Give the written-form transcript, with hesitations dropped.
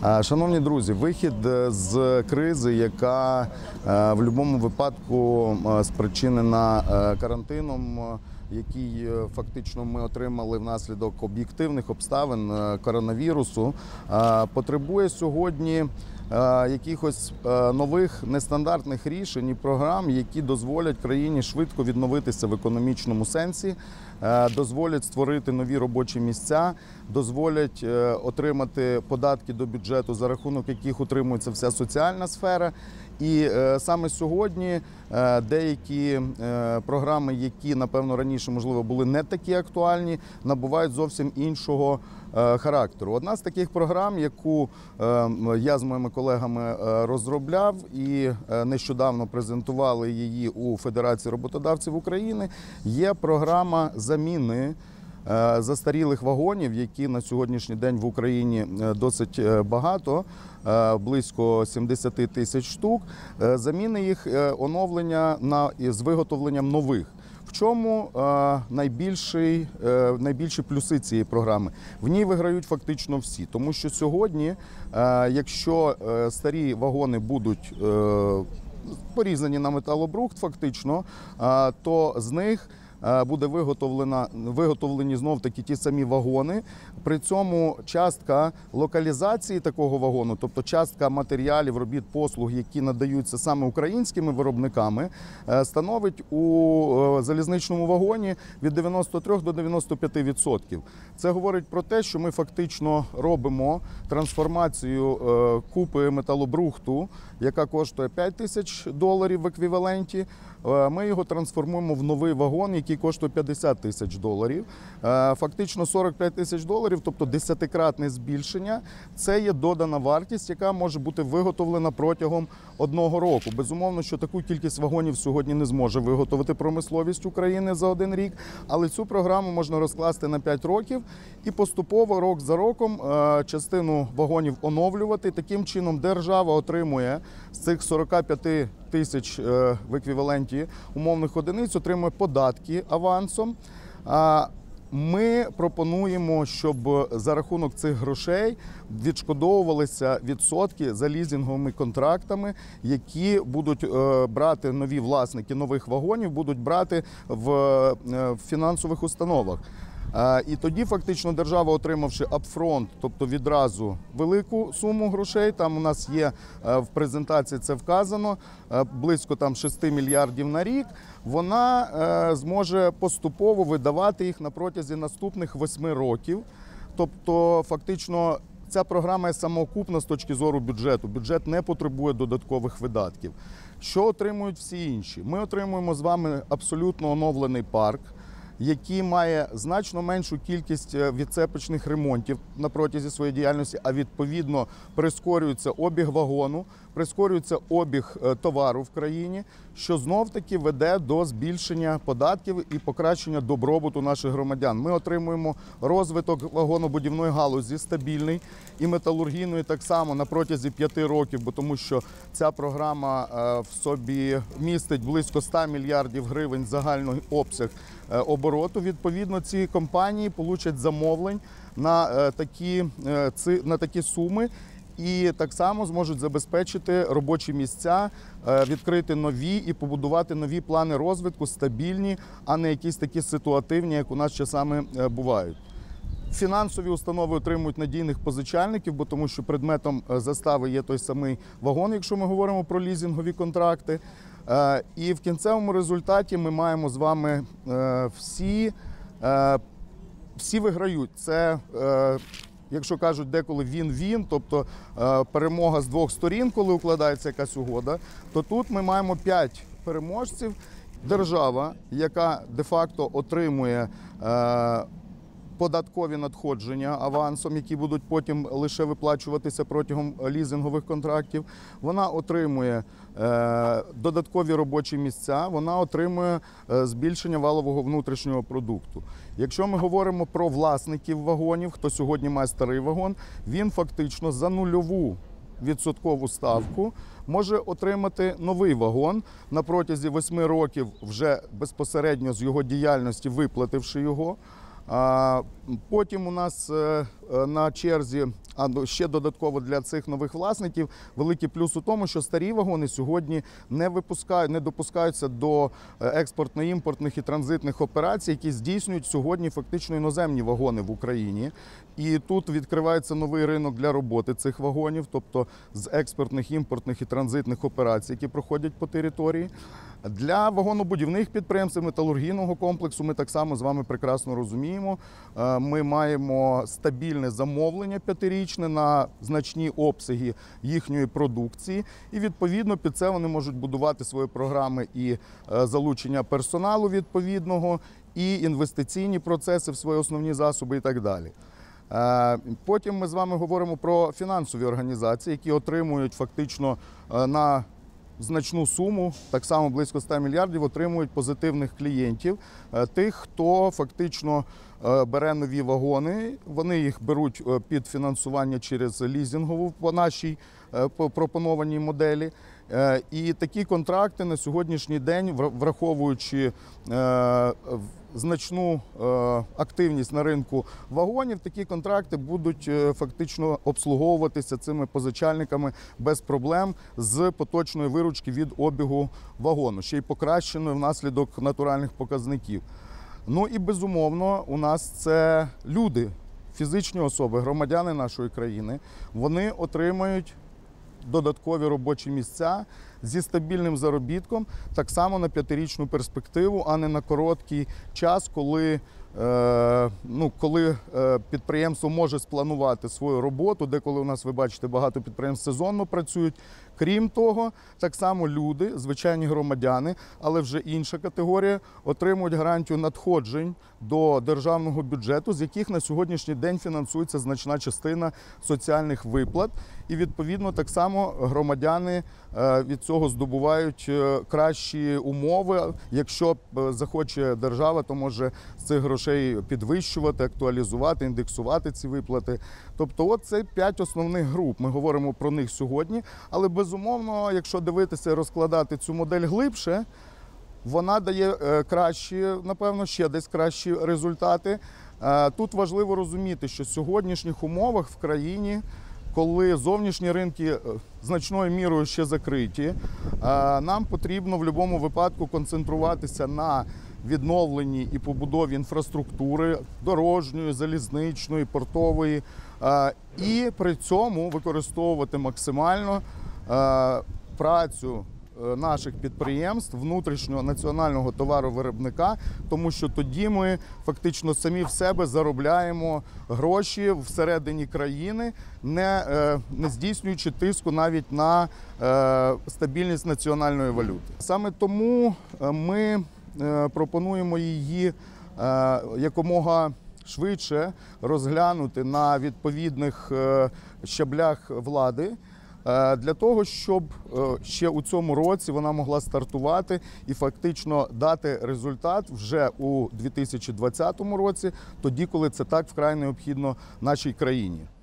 Шановні друзі, вихід з кризи, яка в будь-якому випадку спричинена карантином, який фактично ми отримали внаслідок об'єктивних обставин коронавірусу, потребує сьогодні якихось нових нестандартних рішень і програм, які дозволять країні швидко відновитися в економічному сенсі, дозволять створити нові робочі місця, дозволять отримати податки до бюджету, за рахунок яких утримується вся соціальна сфера. І саме сьогодні деякі програми, які, напевно, раніше, можливо, були не такі актуальні, набувають зовсім іншого характеру. Одна з таких програм, яку я з моїми колегами розробляв і нещодавно презентували її у Федерації роботодавців України, є програма заміни застарілих вагонів, які на сьогоднішній день в Україні досить багато, близько 70 тисяч штук, заміни їх, оновлення з виготовленням нових. В чому найбільші плюси цієї програми? В ній виграють фактично всі, тому що сьогодні, якщо старі вагони будуть порізані на металобрухт фактично, то з них буде виготовлені знов-таки ті самі вагони. При цьому частка локалізації такого вагону, тобто частка матеріалів, робіт, послуг, які надаються саме українськими виробниками, становить у залізничному вагоні від 93 до 95%. Це говорить про те, що ми фактично робимо трансформацію купи металобрухту, яка коштує $5000 в еквіваленті. Ми його трансформуємо в новий вагон, який коштує $50 000. Фактично $45 000, тобто 10-кратне збільшення. Це є додана вартість, яка може бути виготовлена протягом 1 року. Безумовно, що таку кількість вагонів сьогодні не зможе виготовити промисловість України за 1 рік, але цю програму можна розкласти на 5 років і поступово, рок за роком, частину вагонів оновлювати. Таким чином держава отримує з цих 45 тисяч в еквіваленті умовних одиниць, отримує податки авансом. Ми пропонуємо, щоб за рахунок цих грошей відшкодовувалися відсотки за лізинговими контрактами, які будуть брати нові власники нових вагонів, будуть брати в фінансових установах. І тоді фактично держава, отримавши апфронт, тобто відразу велику суму грошей, там у нас є в презентації це вказано, близько 6 мільярдів на рік, вона зможе поступово видавати їх на протязі наступних 8 років. Тобто фактично ця програма є самоокупна з точки зору бюджету. Бюджет не потребує додаткових видатків. Що отримують всі інші? Ми отримуємо з вами абсолютно оновлений парк, який має значно меншу кількість відцепочних ремонтів на протязі своєї діяльності, а відповідно прискорюється обіг вагону, прискорюється обіг товару в країні, що знов-таки веде до збільшення податків і покращення добробуту наших громадян. Ми отримуємо розвиток вагонобудівної галузі стабільний і металургійної так само на протязі 5 років, бо тому що ця програма в собі містить близько 100 мільярдів гривень загальний обсяг обороту. Відповідно, ці компанії получать замовлень на такі суми і так само зможуть забезпечити робочі місця, відкрити нові і побудувати нові плани розвитку, стабільні, а не якісь такі ситуативні, як у нас часами бувають. Фінансові установи отримують надійних позичальників, бо тому що предметом застави є той самий вагон, якщо ми говоримо про лізингові контракти. І в кінцевому результаті ми маємо з вами всі виграють. Це, якщо кажуть, деколи він-він, тобто перемога з 2 сторін, коли укладається якась угода, то тут ми маємо 5 переможців. Держава, яка де-факто отримує податкові надходження авансом, які будуть потім лише виплачуватися протягом лізингових контрактів. Вона отримує додаткові робочі місця, вона отримує збільшення валового внутрішнього продукту. Якщо ми говоримо про власників вагонів, хто сьогодні має старий вагон, він фактично за нульову відсоткову ставку може отримати новий вагон на протязі 8 років, вже безпосередньо з його діяльності виплативши його. Потім у нас на черзі ще додатково для цих нових власників великий плюс у тому, що старі вагони сьогодні не допускаються до експортно-імпортних і транзитних операцій, які здійснюють сьогодні фактично іноземні вагони в Україні. І тут відкривається новий ринок для роботи цих вагонів, тобто з експортних, імпортних і транзитних операцій, які проходять по території. Для вагонобудівних підприємств, металургійного комплексу ми так само з вами прекрасно розуміємо. Ми маємо стабільне замовлення п'ятирічне на значні обсяги їхньої продукції. І відповідно під це вони можуть будувати свої програми і залучення персоналу відповідного, і інвестиційні процеси в свої основні засоби і так далі. Потім ми з вами говоримо про фінансові організації, які отримують фактично на значну суму, так само близько 100 мільярдів, отримують позитивних клієнтів, тих, хто фактично бере нові вагони, вони їх беруть під фінансування через лізингову по нашій пропонованій моделі. І такі контракти на сьогоднішній день, враховуючи значну активність на ринку вагонів, такі контракти будуть фактично обслуговуватися цими позичальниками без проблем з поточної виручки від обігу вагону, ще й покращеною внаслідок натуральних показників. Ну і безумовно у нас це люди, фізичні особи, громадяни нашої країни. Вони отримають додаткові робочі місця зі стабільним заробітком, так само на 5-річну перспективу, а не на короткий час, коли підприємство може спланувати свою роботу, деколи у нас, ви бачите, багато підприємств сезонно працюють. Крім того, так само люди, звичайні громадяни, але вже інша категорія, отримують гарантію надходжень до державного бюджету, з яких на сьогоднішній день фінансується значна частина соціальних виплат. І відповідно так само громадяни від цього здобувають кращі умови. Якщо захоче держава, то може з цих грошей підвищувати, актуалізувати, індексувати ці виплати. Тобто от це 5 основних груп. Ми говоримо про них сьогодні, але безумовно, якщо дивитися і розкладати цю модель глибше, вона дає кращі, напевно, ще десь кращі результати. Тут важливо розуміти, що в сьогоднішніх умовах в країні, коли зовнішні ринки значною мірою ще закриті, нам потрібно в будь-якому випадку концентруватися на відновленні і побудові інфраструктури дорожньої, залізничної, портової, і при цьому використовувати максимально працю наших підприємств, внутрішнього національного товаровиробника, тому що тоді ми фактично самі в себе заробляємо гроші всередині країни, не здійснюючи тиску навіть на стабільність національної валюти. Саме тому ми пропонуємо її якомога швидше розглянути на відповідних щаблях влади, для того, щоб ще у цьому році вона могла стартувати і фактично дати результат вже у 2020 році, тоді, коли це так вкрай необхідно нашій країні.